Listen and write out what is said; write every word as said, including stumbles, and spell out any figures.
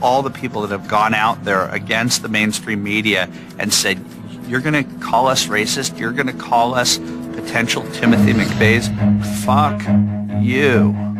all the people that have gone out there against the mainstream media and said, you're going to call us racist, you're going to call us potential Timothy McVeighs, fuck you.